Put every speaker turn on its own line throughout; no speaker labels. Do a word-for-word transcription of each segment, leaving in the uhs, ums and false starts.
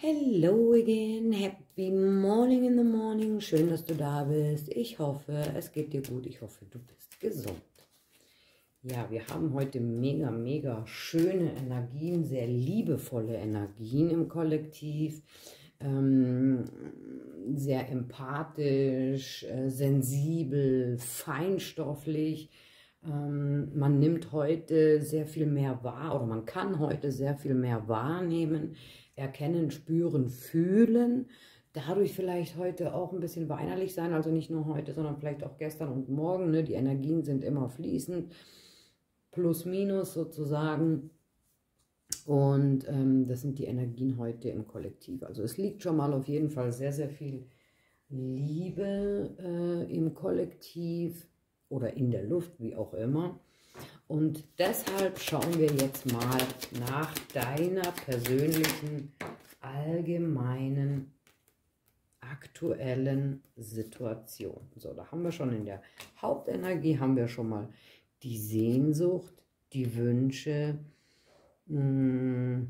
Hello again, happy morning in the morning, schön, dass du da bist. Ich hoffe, es geht dir gut, ich hoffe, du bist gesund. Ja, wir haben heute mega, mega schöne Energien, sehr liebevolle Energien im Kollektiv, ähm, sehr empathisch, äh, sensibel, feinstofflich. Ähm, man nimmt heute sehr viel mehr wahr, oder man kann heute sehr viel mehr wahrnehmen, erkennen, spüren, fühlen, dadurch vielleicht heute auch ein bisschen weinerlich sein, also nicht nur heute, sondern vielleicht auch gestern und morgen, ne? Die Energien sind immer fließend, plus minus sozusagen, und ähm, das sind die Energien heute im Kollektiv. Also es liegt schon mal auf jeden Fall sehr, sehr viel Liebe äh, im Kollektiv oder in der Luft, wie auch immer. Und deshalb schauen wir jetzt mal nach deiner persönlichen, allgemeinen, aktuellen Situation. So, da haben wir schon in der Hauptenergie, haben wir schon mal die Sehnsucht, die Wünsche mh,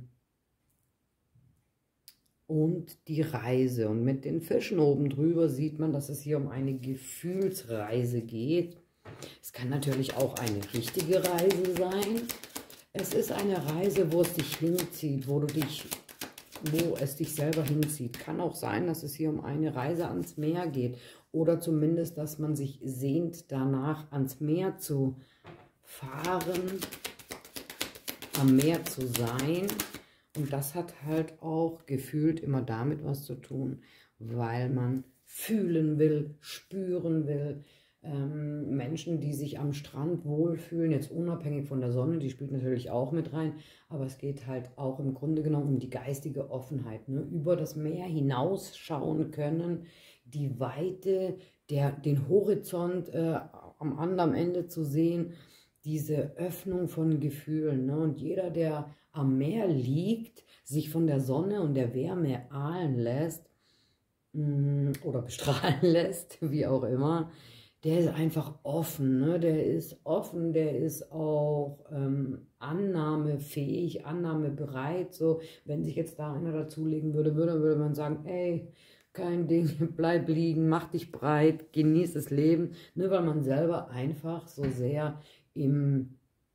und die Reise. Und mit den Fischen oben drüber sieht man, dass es hier um eine Gefühlsreise geht. Es kann natürlich auch eine richtige Reise sein. Es ist eine Reise, wo es dich hinzieht, wo du dich, wo es dich selber hinzieht. Kann auch sein, dass es hier um eine Reise ans Meer geht oder zumindest, dass man sich sehnt danach, ans Meer zu fahren, am Meer zu sein. Und das hat halt auch gefühlt immer damit was zu tun, weil man fühlen will, spüren will. Ähm, Menschen, die sich am Strand wohlfühlen, jetzt unabhängig von der Sonne, die spielt natürlich auch mit rein, aber es geht halt auch im Grunde genommen um die geistige Offenheit, ne? Über das Meer hinausschauen können, die Weite, der, den Horizont äh, am anderen Ende zu sehen, diese Öffnung von Gefühlen, ne? Und jeder, der am Meer liegt, sich von der Sonne und der Wärme ahlen lässt mh, oder bestrahlen lässt, wie auch immer, der ist einfach offen, ne? Der ist offen, der ist auch ähm, annahmefähig, annahmebereit. So, wenn sich jetzt da einer dazulegen würde, würde, würde man sagen, ey, kein Ding, bleib liegen, mach dich breit, genieß das Leben, ne? Weil man selber einfach so sehr im,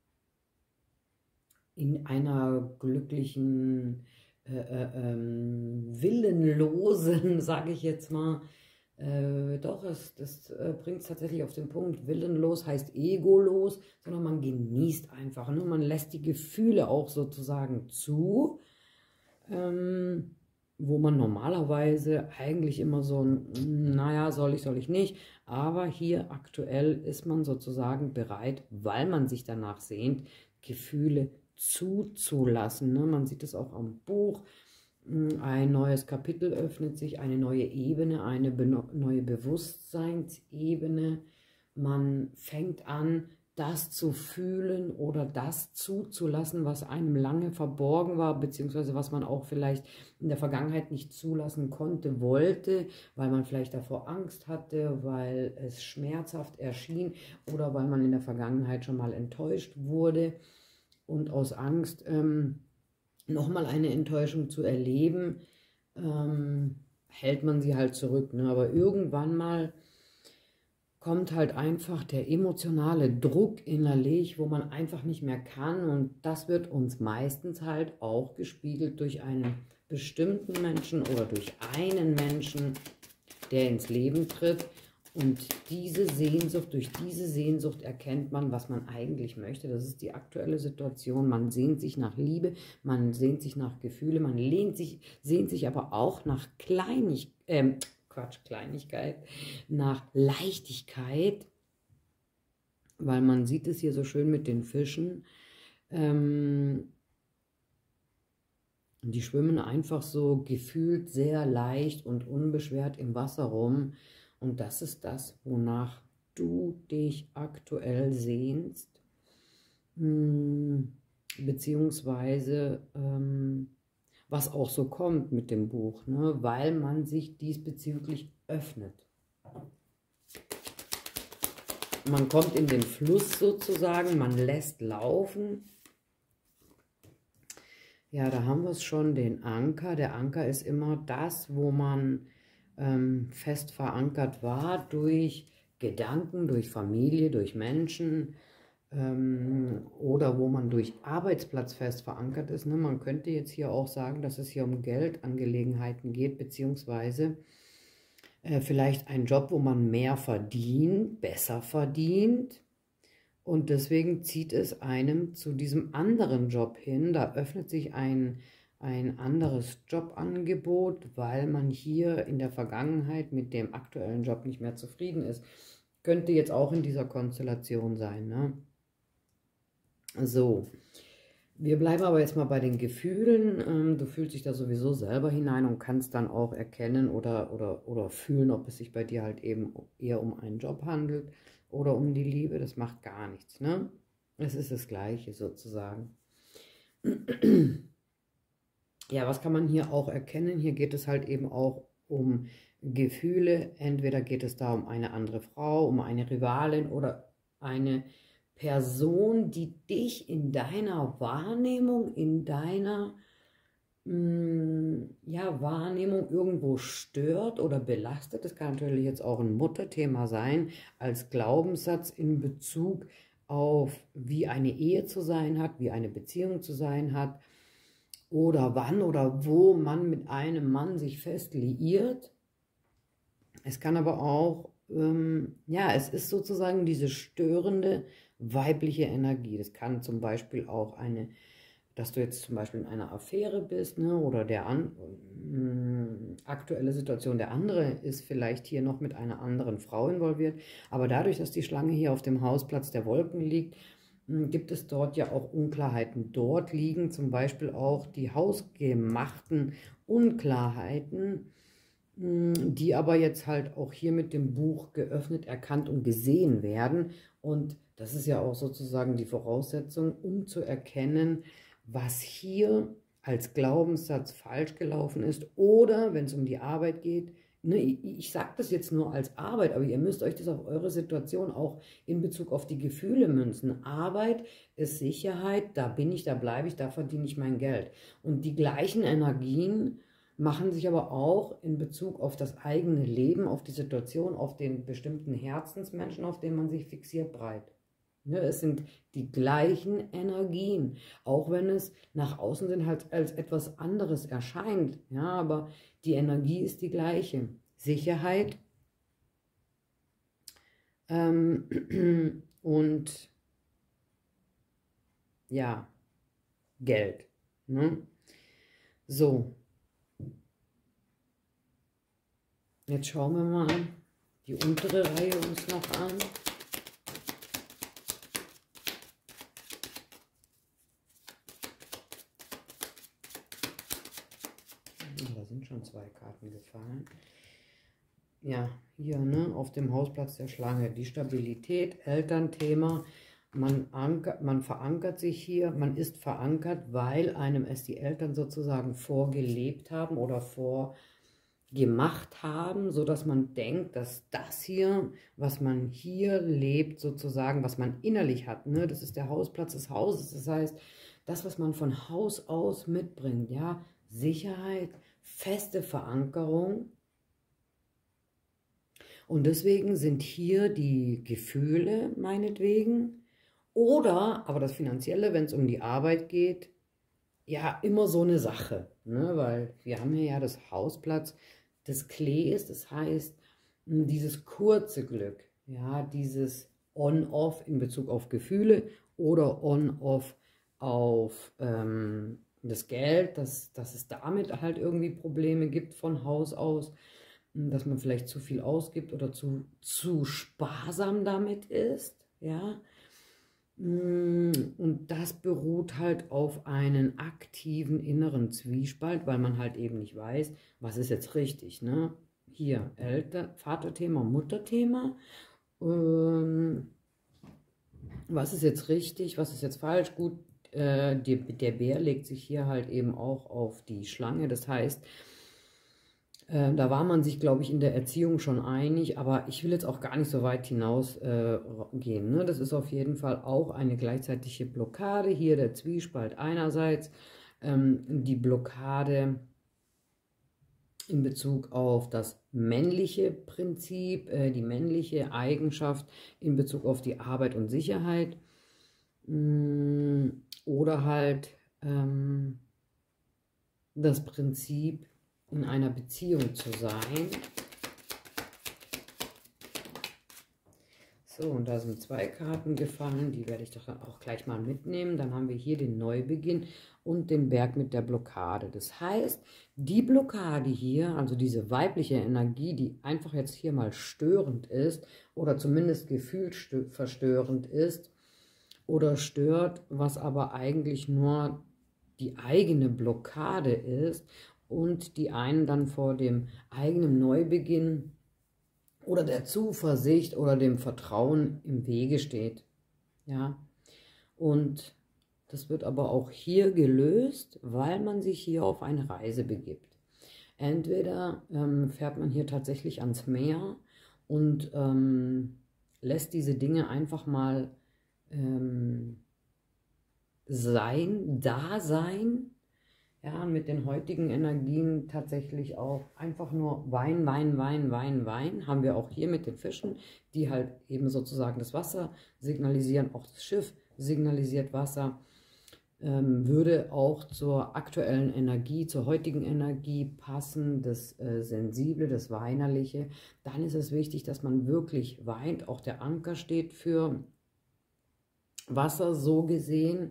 in einer glücklichen, äh, äh, ähm, willenlosen, sage ich jetzt mal, Äh, doch, es, das äh, bringt es tatsächlich auf den Punkt. Willenlos heißt egolos, sondern man genießt einfach. Ne? Man lässt die Gefühle auch sozusagen zu, ähm, wo man normalerweise eigentlich immer so, naja, soll ich, soll ich nicht. Aber hier aktuell ist man sozusagen bereit, weil man sich danach sehnt, Gefühle zuzulassen. Ne? Man sieht es auch am Buch. Ein neues Kapitel öffnet sich, eine neue Ebene, eine be neue Bewusstseinsebene. Man fängt an, das zu fühlen oder das zuzulassen, was einem lange verborgen war, beziehungsweise was man auch vielleicht in der Vergangenheit nicht zulassen konnte, wollte, weil man vielleicht davor Angst hatte, weil es schmerzhaft erschien oder weil man in der Vergangenheit schon mal enttäuscht wurde und aus Angst ähm, nochmal eine Enttäuschung zu erleben, ähm, hält man sie halt zurück. Ne? Aber irgendwann mal kommt halt einfach der emotionale Druck innerlich, wo man einfach nicht mehr kann. Und das wird uns meistens halt auch gespiegelt durch einen bestimmten Menschen oder durch einen Menschen, der ins Leben tritt. Und diese Sehnsucht, durch diese Sehnsucht erkennt man, was man eigentlich möchte. Das ist die aktuelle Situation. Man sehnt sich nach Liebe, man sehnt sich nach Gefühle, man lehnt sich, sehnt sich aber auch nach Kleinigkeit, ähm, Quatsch, Kleinigkeit, nach Leichtigkeit, weil man sieht es hier so schön mit den Fischen. Ähm, die schwimmen einfach so gefühlt sehr leicht und unbeschwert im Wasser rum. Und das ist das, wonach du dich aktuell sehnst, beziehungsweise ähm, was auch so kommt mit dem Buch, ne? Weil man sich diesbezüglich öffnet. Man kommt in den Fluss sozusagen, man lässt laufen. Ja, da haben wir es schon, den Anker. Der Anker ist immer das, wo man ähm, fest verankert war durch Gedanken, durch Familie, durch Menschen ähm, oder wo man durch Arbeitsplatz fest verankert ist. Ne? Man könnte jetzt hier auch sagen, dass es hier um Geldangelegenheiten geht, beziehungsweise äh, vielleicht ein Job, wo man mehr verdient, besser verdient. Und deswegen zieht es einem zu diesem anderen Job hin. Da öffnet sich ein, ein anderes Jobangebot, weil man hier in der Vergangenheit mit dem aktuellen Job nicht mehr zufrieden ist. Könnte jetzt auch in dieser Konstellation sein, ne? So, wir bleiben aber jetzt mal bei den Gefühlen. Ähm, du fühlst dich da sowieso selber hinein und kannst dann auch erkennen oder, oder, oder fühlen, ob es sich bei dir halt eben eher um einen Job handelt oder um die Liebe. Das macht gar nichts, ne? Es ist das Gleiche sozusagen. Ja, was kann man hier auch erkennen? Hier geht es halt eben auch um Gefühle. Entweder geht es da um eine andere Frau, um eine Rivalin oder eine Person, die dich in deiner Wahrnehmung, in deiner mh, ja, Wahrnehmung irgendwo stört oder belastet. Das kann natürlich jetzt auch ein Mutterthema sein, als Glaubenssatz in Bezug auf, wie eine Ehe zu sein hat, wie eine Beziehung zu sein hat oder wann oder wo man mit einem Mann sich fest liiert. Es kann aber auch, ähm, ja, es ist sozusagen diese störende weibliche Energie. Das kann zum Beispiel auch eine, dass du jetzt zum Beispiel in einer Affäre bist, ne, oder der an, mh, aktuelle Situation, der andere ist vielleicht hier noch mit einer anderen Frau involviert, aber dadurch, dass die Schlange hier auf dem Hausplatz der Wolken liegt, mh, gibt es dort ja auch Unklarheiten. Dort liegen zum Beispiel auch die hausgemachten Unklarheiten, die aber jetzt halt auch hier mit dem Buch geöffnet, erkannt und gesehen werden. Und das ist ja auch sozusagen die Voraussetzung, um zu erkennen, was hier als Glaubenssatz falsch gelaufen ist. Oder wenn es um die Arbeit geht, ne, ich, ich sage das jetzt nur als Arbeit, aber ihr müsst euch das auf eure Situation auch in Bezug auf die Gefühle münzen. Arbeit ist Sicherheit, da bin ich, da bleibe ich, da verdiene ich mein Geld. Und die gleichen Energien machen sich aber auch in Bezug auf das eigene Leben, auf die Situation, auf den bestimmten Herzensmenschen, auf den man sich fixiert, breit. Ne, es sind die gleichen Energien, auch wenn es nach außen hin halt als etwas anderes erscheint. Ja, aber die Energie ist die gleiche. Sicherheit ähm, und ja, Geld. Ne? So. Jetzt schauen wir mal die untere Reihe uns noch an. Da sind schon zwei Karten gefallen. Ja, hier, ne, auf dem Hausplatz der Schlange. Die Stabilität, Elternthema. Man, ankert, man verankert sich hier, man ist verankert, weil einem es die Eltern sozusagen vorgelebt haben oder vor gemacht haben, so dass man denkt, dass das hier, was man hier lebt, sozusagen, was man innerlich hat, ne, das ist der Hausplatz des Hauses, das heißt, das, was man von Haus aus mitbringt, ja, Sicherheit, feste Verankerung. Und deswegen sind hier die Gefühle meinetwegen oder, aber das Finanzielle, wenn es um die Arbeit geht, ja, immer so eine Sache, ne? Weil wir haben hier ja das Hausplatz des Klees, das heißt, dieses kurze Glück, ja, dieses On-Off in Bezug auf Gefühle oder On-Off auf ähm, das Geld, dass, dass es damit halt irgendwie Probleme gibt von Haus aus, dass man vielleicht zu viel ausgibt oder zu, zu sparsam damit ist, ja. Und das beruht halt auf einen aktiven inneren Zwiespalt, weil man halt eben nicht weiß, was ist jetzt richtig, ne? Hier, Eltern, Vaterthema, Mutterthema. Ähm, was ist jetzt richtig, was ist jetzt falsch? Gut, äh, die, der Bär legt sich hier halt eben auch auf die Schlange, das heißt, Äh, da war man sich, glaube ich, in der Erziehung schon einig, aber ich will jetzt auch gar nicht so weit hinaus äh, gehen. Ne? Das ist auf jeden Fall auch eine gleichzeitige Blockade. Hier der Zwiespalt einerseits, ähm, die Blockade in Bezug auf das männliche Prinzip, äh, die männliche Eigenschaft in Bezug auf die Arbeit und Sicherheit. Mh, oder halt ähm, das Prinzip, in einer Beziehung zu sein. So, und da sind zwei Karten gefallen, die werde ich doch auch gleich mal mitnehmen. Dann haben wir hier den Neubeginn und den Berg mit der Blockade. Das heißt, die Blockade hier, also diese weibliche Energie, die einfach jetzt hier mal störend ist oder zumindest gefühlsverstörend ist oder stört, was aber eigentlich nur die eigene Blockade ist und die einen dann vor dem eigenen Neubeginn oder der Zuversicht oder dem Vertrauen im Wege steht. Ja, und das wird aber auch hier gelöst, weil man sich hier auf eine Reise begibt. Entweder ähm, fährt man hier tatsächlich ans Meer und ähm, lässt diese Dinge einfach mal ähm, sein, da sein, ja, mit den heutigen Energien tatsächlich auch einfach nur Wein, Wein, Wein, Wein, Wein, haben wir auch hier mit den Fischen, die halt eben sozusagen das Wasser signalisieren, auch das Schiff signalisiert Wasser, ähm, würde auch zur aktuellen Energie, zur heutigen Energie passen, das äh, Sensible, das Weinerliche. Dann ist es wichtig, dass man wirklich weint, auch der Anker steht für Wasser, so gesehen.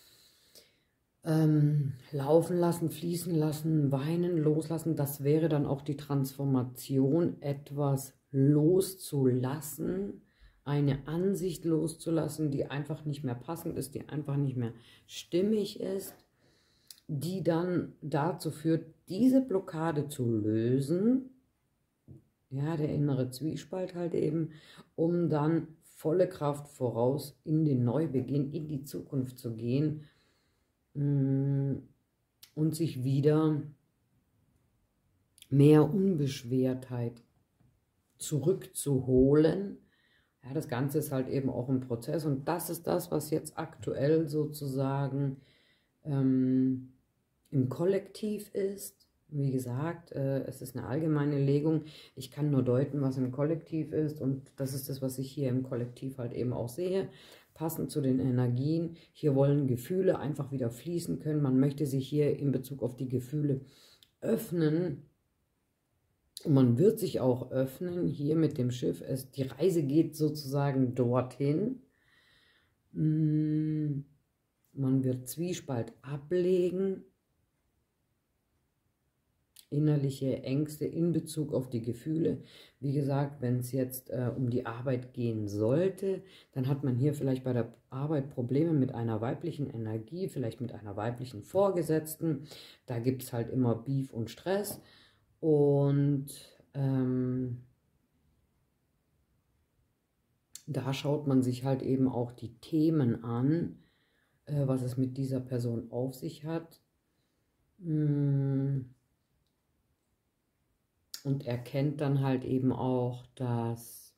Ähm, laufen lassen, fließen lassen, weinen, loslassen, das wäre dann auch die Transformation, etwas loszulassen, eine Ansicht loszulassen, die einfach nicht mehr passend ist, die einfach nicht mehr stimmig ist, die dann dazu führt, diese Blockade zu lösen, ja, der innere Zwiespalt halt eben, um dann volle Kraft voraus in den Neubeginn, in die Zukunft zu gehen, und sich wieder mehr Unbeschwertheit zurückzuholen. Ja, das Ganze ist halt eben auch ein Prozess und das ist das, was jetzt aktuell sozusagen ähm, im Kollektiv ist. Wie gesagt, äh, es ist eine allgemeine Legung. Ich kann nur deuten, was im Kollektiv ist und das ist das, was ich hier im Kollektiv halt eben auch sehe. Passend zu den Energien. Hier wollen Gefühle einfach wieder fließen können. Man möchte sich hier in Bezug auf die Gefühle öffnen. Und man wird sich auch öffnen, hier mit dem Schiff. Es, die Reise geht sozusagen dorthin. Man wird Zwiespalt ablegen. Innerliche Ängste in Bezug auf die Gefühle. Wie gesagt, wenn es jetzt äh, um die Arbeit gehen sollte, dann hat man hier vielleicht bei der Arbeit Probleme mit einer weiblichen Energie, vielleicht mit einer weiblichen Vorgesetzten. Da gibt es halt immer Beef und Stress. Und ähm, da schaut man sich halt eben auch die Themen an, äh, was es mit dieser Person auf sich hat. Hm. Und erkennt dann halt eben auch, dass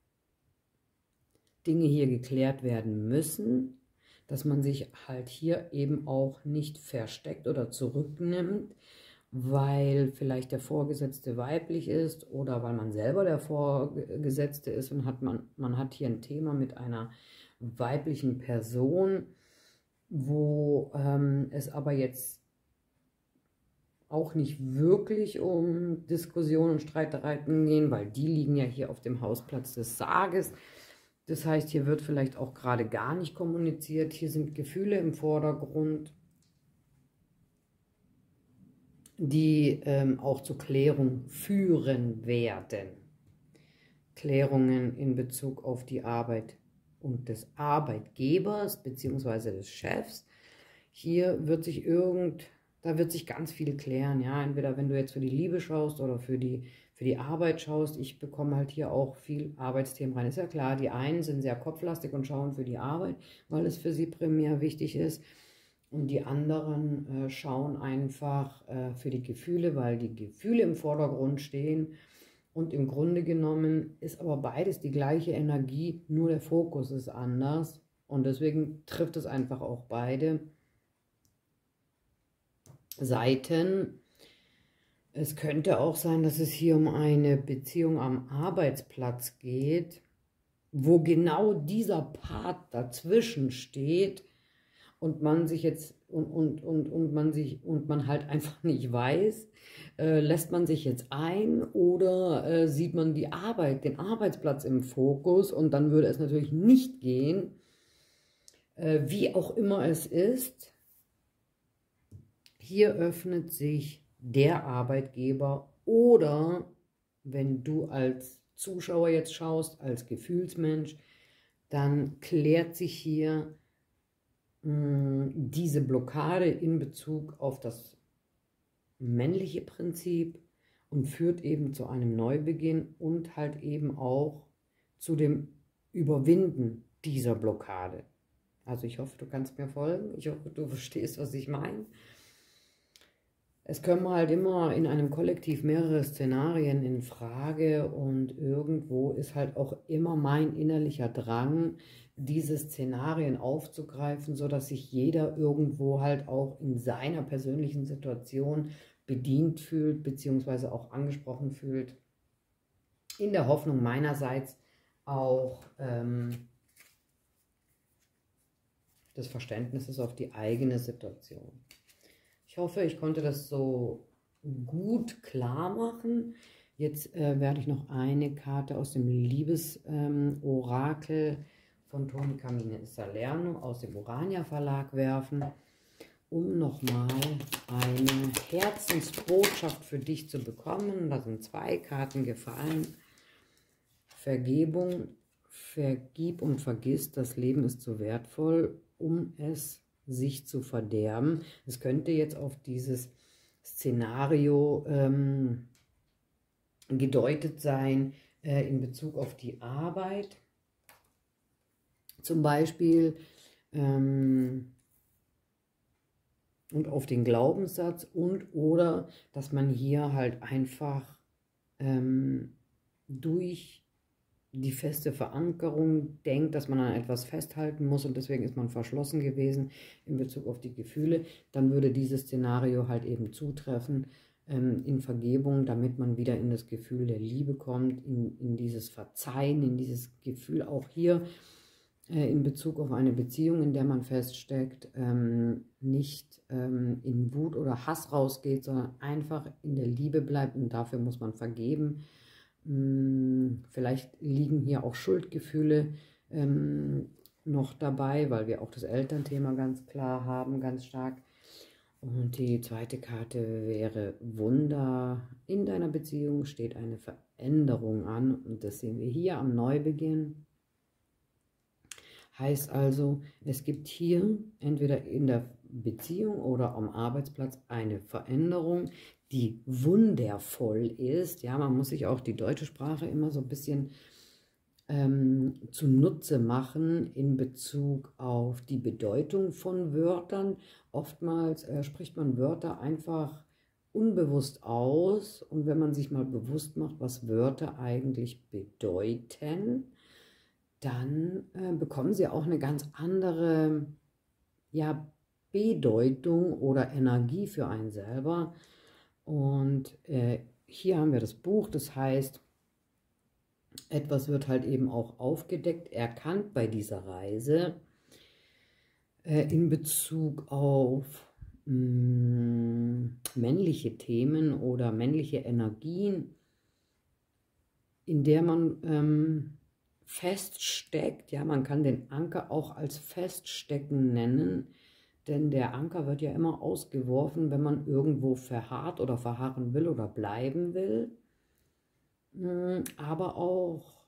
Dinge hier geklärt werden müssen, dass man sich halt hier eben auch nicht versteckt oder zurücknimmt, weil vielleicht der Vorgesetzte weiblich ist oder weil man selber der Vorgesetzte ist und hat man, man hat hier ein Thema mit einer weiblichen Person, wo ähm, es aber jetzt auch nicht wirklich um Diskussionen und Streitereien gehen, weil die liegen ja hier auf dem Hausplatz des Sarges. Das heißt, hier wird vielleicht auch gerade gar nicht kommuniziert. Hier sind Gefühle im Vordergrund, die ähm, auch zur Klärung führen werden. Klärungen in Bezug auf die Arbeit und des Arbeitgebers bzw. des Chefs. Hier wird sich irgend... Da wird sich ganz viel klären, ja, entweder wenn du jetzt für die Liebe schaust oder für die, für die Arbeit schaust. Ich bekomme halt hier auch viel Arbeitsthemen rein. Ist ja klar, die einen sind sehr kopflastig und schauen für die Arbeit, weil es für sie primär wichtig ist. Und die anderen äh, schauen einfach äh, für die Gefühle, weil die Gefühle im Vordergrund stehen. Und im Grunde genommen ist aber beides die gleiche Energie, nur der Fokus ist anders. Und deswegen trifft es einfach auch beide. Seiten. Es könnte auch sein, dass es hier um eine Beziehung am Arbeitsplatz geht, wo genau dieser Part dazwischen steht und man sich jetzt und, und, und, und man sich und man halt einfach nicht weiß, äh, lässt man sich jetzt ein oder äh, sieht man die Arbeit, den Arbeitsplatz im Fokus, und dann würde es natürlich nicht gehen, äh, wie auch immer es ist. Hier öffnet sich der Arbeitgeber, oder wenn du als Zuschauer jetzt schaust, als Gefühlsmensch, dann klärt sich hier mh, diese Blockade in Bezug auf das männliche Prinzip und führt eben zu einem Neubeginn und halt eben auch zu dem Überwinden dieser Blockade. Also ich hoffe, du kannst mir folgen. Ich hoffe, du verstehst, was ich meine. Es kommen halt immer in einem Kollektiv mehrere Szenarien in Frage, und irgendwo ist halt auch immer mein innerlicher Drang, diese Szenarien aufzugreifen, sodass sich jeder irgendwo halt auch in seiner persönlichen Situation bedient fühlt, beziehungsweise auch angesprochen fühlt, in der Hoffnung meinerseits auch ähm, des Verständnisses auf die eigene Situation. Ich hoffe, ich konnte das so gut klar machen. Jetzt äh, werde ich noch eine Karte aus dem Liebesorakel ähm, von Toni Camine Salerno aus dem Urania Verlag werfen, um nochmal eine Herzensbotschaft für dich zu bekommen. Da sind zwei Karten gefallen. Vergebung, vergib und vergiss, das Leben ist zu wertvoll, um es sich zu verderben. Es könnte jetzt auf dieses Szenario ähm, gedeutet sein äh, in Bezug auf die Arbeit. Zum Beispiel ähm, und auf den Glaubenssatz, und oder dass man hier halt einfach ähm, durch die feste Verankerung denkt, dass man an etwas festhalten muss, und deswegen ist man verschlossen gewesen in Bezug auf die Gefühle. Dann würde dieses Szenario halt eben zutreffen ähm, in Vergebung, damit man wieder in das Gefühl der Liebe kommt, in, in dieses Verzeihen, in dieses Gefühl auch hier äh, in Bezug auf eine Beziehung, in der man feststeckt, ähm, nicht ähm, in Wut oder Hass rausgeht, sondern einfach in der Liebe bleibt, und dafür muss man vergeben. Vielleicht liegen hier auch Schuldgefühle ähm, noch dabei, weil wir auch das Elternthema ganz klar haben, ganz stark. Und die zweite Karte wäre Wunder. In deiner Beziehung steht eine Veränderung an, und das sehen wir hier am Neubeginn. Heißt also, es gibt hier entweder in der Beziehung oder am Arbeitsplatz eine Veränderung, die wundervoll ist. Ja, man muss sich auch die deutsche Sprache immer so ein bisschen ähm, zunutze machen in Bezug auf die Bedeutung von Wörtern. Oftmals äh, spricht man Wörter einfach unbewusst aus, und wenn man sich mal bewusst macht, was Wörter eigentlich bedeuten, dann äh, bekommen sie auch eine ganz andere, ja, Bedeutung oder Energie für einen selber. Und äh, hier haben wir das Buch, das heißt, etwas wird halt eben auch aufgedeckt, erkannt bei dieser Reise äh, in Bezug auf mh, männliche Themen oder männliche Energien, in der man ähm, feststeckt. Ja, man kann den Anker auch als Feststecken nennen, denn der Anker wird ja immer ausgeworfen, wenn man irgendwo verharrt oder verharren will oder bleiben will. Aber auch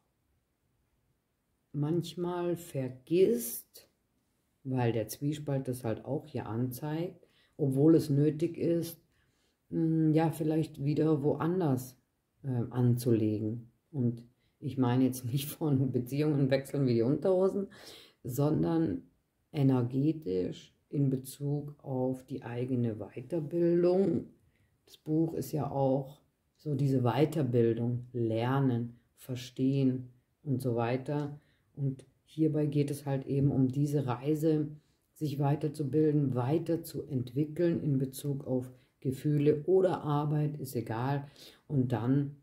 manchmal vergisst, weil der Zwiespalt das halt auch hier anzeigt, obwohl es nötig ist, ja, vielleicht wieder woanders äh, anzulegen. Und ich meine jetzt nicht von Beziehungen wechseln wie die Unterhosen, sondern energetisch in Bezug auf die eigene Weiterbildung. Das Buch ist ja auch so diese Weiterbildung, Lernen, Verstehen und so weiter. Und hierbei geht es halt eben um diese Reise, sich weiterzubilden, weiterzuentwickeln in Bezug auf Gefühle oder Arbeit, ist egal. Und dann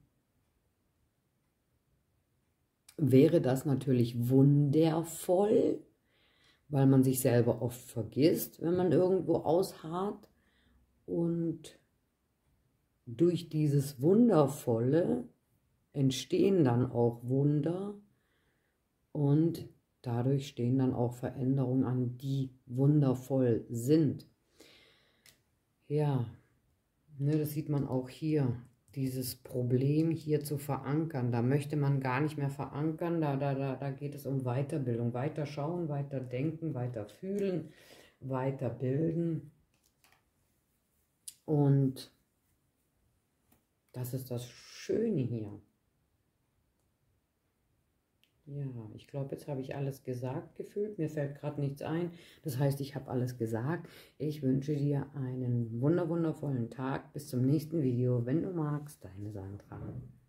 wäre das natürlich wundervoll, weil man sich selber oft vergisst, wenn man irgendwo ausharrt. Und durch dieses Wundervolle entstehen dann auch Wunder und dadurch stehen dann auch Veränderungen an, die wundervoll sind. Ja, ne, das sieht man auch hier, dieses Problem hier zu verankern. Da möchte man gar nicht mehr verankern, da, da, da, da geht es um Weiterbildung. Weiter schauen, weiter denken, weiter fühlen, weiter bilden. Und das ist das Schöne hier. Ja, ich glaube, jetzt habe ich alles gesagt gefühlt. Mir fällt gerade nichts ein. Das heißt, ich habe alles gesagt. Ich wünsche dir einen wunder wundervollen Tag. Bis zum nächsten Video. Wenn du magst, deine Sandra.